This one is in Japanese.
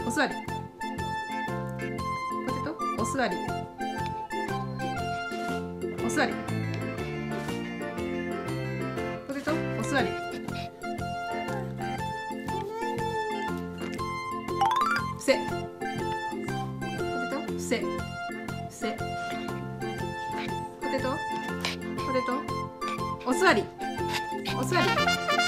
お座り。ポテトお座り。お座り。ポテトお座り。伏せ。ポテト伏せ。伏せ。ポテトお座り。お座り。